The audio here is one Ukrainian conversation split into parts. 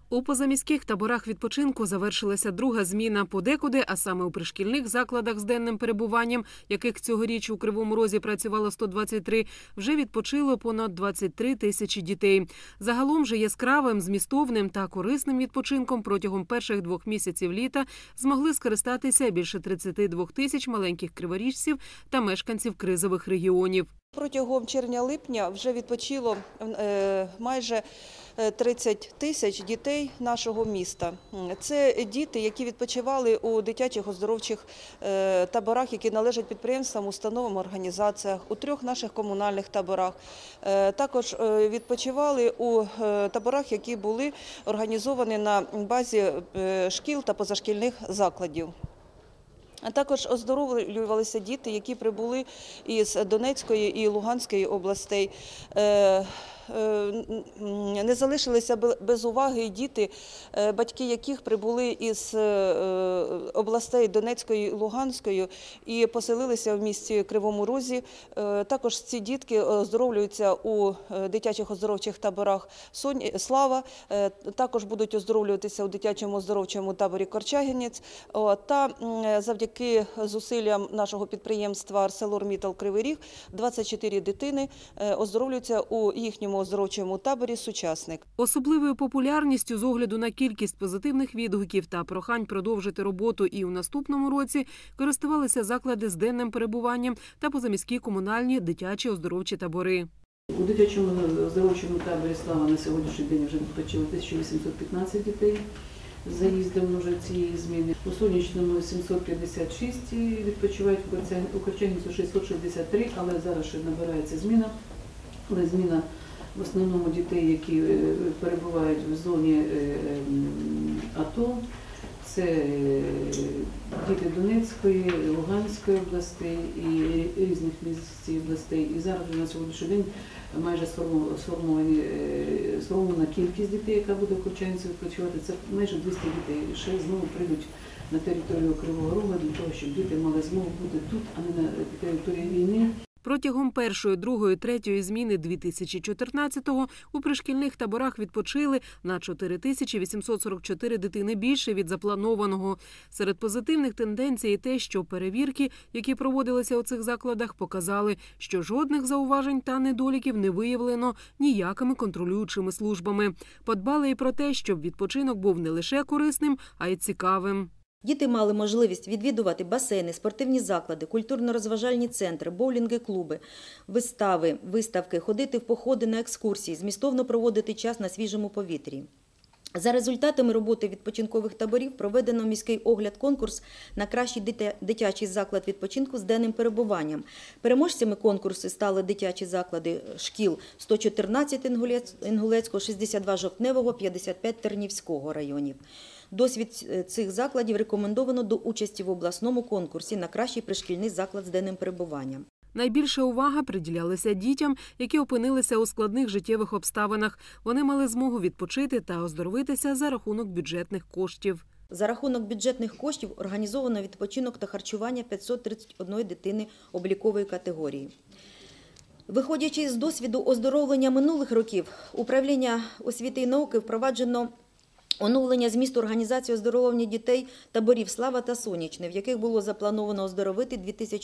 У позаміських таборах відпочинку завершилася друга зміна. Подекуди, а саме у пришкільних закладах з денним перебуванням, яких цьогоріч у Кривому Розі працювало 123, вже відпочило понад 23 тисячі дітей. Загалом же яскравим, змістовним та корисним відпочинком протягом перших 2 місяців літа змогли скористатися більше 32 тисяч маленьких криворіжців та мешканців кризових регіонів. Протягом червня-липня вже відпочило майже 30 тисяч дітей нашого міста. Це діти, які відпочивали у дитячих оздоровчих таборах, які належать підприємствам, установам, організаціях, у 3 наших комунальних таборах. Також відпочивали у таборах, які були організовані на базі шкіл та позашкільних закладів. А також оздоровлювалися діти, які прибули із Донецької і Луганської областей. Не залишилися без уваги діти, батьки яких прибули із областей Донецької і Луганської і поселилися в місті Кривому Розі. Також ці дітки оздоровлюються у дитячих оздоровчих таборах «Слава», також будуть оздоровлюватися у дитячому оздоровчому таборі «Корчагінець». Та завдяки зусиллям нашого підприємства «ArcelorMittal Кривий Ріг» 24 дитини оздоровлюються у їхньому оздоровчому таборі «Сучасник». Особливою популярністю з огляду на кількість позитивних відгуків та прохань продовжити роботу і у наступному році користувалися заклади з денним перебуванням та позаміські комунальні дитячі оздоровчі табори. У дитячому оздоровчому таборі «Слава» на сьогоднішній день вже відпочило 1815 дітей з заїздом вже цієї зміни. У Сонячному 756 відпочивають, у Корчагінцю 663, але зараз ще набирається зміна. Але зміна в основному дітей, які перебувають в зоні АТО, це діти Донецької, Луганської областей і різних місць областей. І зараз на сьогоднішній день майже сформована кількість дітей, яка буде в Корчагінці відпочивати. Це майже 200 дітей. Ще знову прийдуть на територію Кривого Рогу для того, щоб діти мали змогу бути тут, а не на території війни. Протягом першої, другої, третьої зміни 2014-го у пришкільних таборах відпочили на 4844 дитини більше від запланованого. Серед позитивних тенденцій те, що перевірки, які проводилися у цих закладах, показали, що жодних зауважень та недоліків не виявлено ніякими контролюючими службами. Подбали і про те, щоб відпочинок був не лише корисним, а й цікавим. Діти мали можливість відвідувати басейни, спортивні заклади, культурно-розважальні центри, боулінги, клуби, вистави, виставки, ходити в походи на екскурсії, змістовно проводити час на свіжому повітрі. За результатами роботи відпочинкових таборів проведено міський огляд-конкурс на кращий дитячий заклад відпочинку з денним перебуванням. Переможцями конкурсу стали дитячі заклади шкіл 114 Інгулецького, 62 Жовтневого, 55 Тернівського районів. Досвід цих закладів рекомендовано до участі в обласному конкурсі на кращий пришкільний заклад з денним перебуванням. Найбільша увага приділялася дітям, які опинилися у складних життєвих обставинах. Вони мали змогу відпочити та оздоровитися за рахунок бюджетних коштів. За рахунок бюджетних коштів організовано відпочинок та харчування 531 дитини облікової категорії. Виходячи з досвіду оздоровлення минулих років, управління освіти і науки впроваджено оновлення змісту організації оздоровлення дітей таборів «Слава» та «Сонячне», в яких було заплановано оздоровити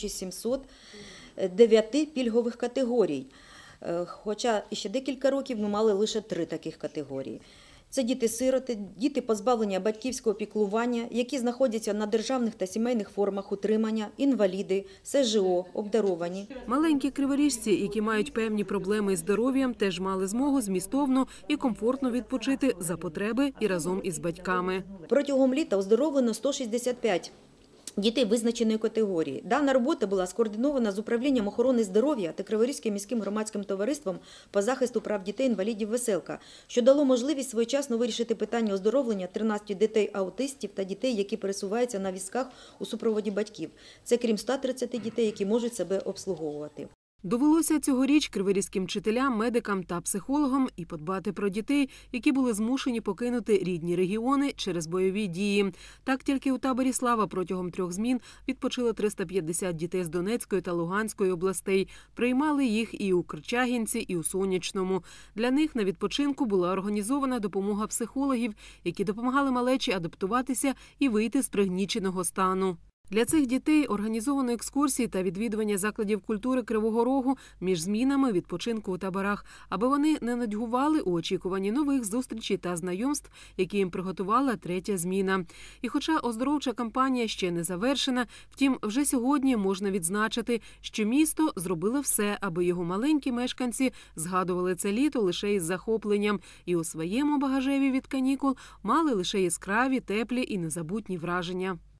2709 пільгових категорій. Хоча ще декілька років ми мали лише 3 таких категорії. Це діти-сироти, діти позбавлення батьківського піклування, які знаходяться на державних та сімейних формах утримання, інваліди, СЖО, обдаровані. Маленькі криворіжці, які мають певні проблеми із здоров'ям, теж мали змогу змістовно і комфортно відпочити за потреби і разом із батьками. Протягом літа оздоровлено 165 дітей визначеної категорії. Дана робота була скоординована з управлінням охорони здоров'я та Криворізьким міським громадським товариством по захисту прав дітей-інвалідів «Веселка», що дало можливість своєчасно вирішити питання оздоровлення 13 дітей-аутистів та дітей, які пересуваються на візках у супроводі батьків. Це крім 130 дітей, які можуть себе обслуговувати. Довелося цьогоріч криворізьким вчителям, медикам та психологам і подбати про дітей, які були змушені покинути рідні регіони через бойові дії. Так, тільки у таборі «Слава» протягом 3 змін відпочило 350 дітей з Донецької та Луганської областей. Приймали їх і у Корчагінці, і у Сонячному. Для них на відпочинку була організована допомога психологів, які допомагали малечі адаптуватися і вийти з пригніченого стану. Для цих дітей організовано екскурсії та відвідування закладів культури Кривого Рогу між змінами відпочинку у таборах, аби вони не нудьгували у очікуванні нових зустрічей та знайомств, які їм приготувала 3-я зміна. І хоча оздоровча кампанія ще не завершена, втім, вже сьогодні можна відзначити, що місто зробило все, аби його маленькі мешканці згадували це літо лише із захопленням і у своєму багажеві від канікул мали лише яскраві, теплі і незабутні враження.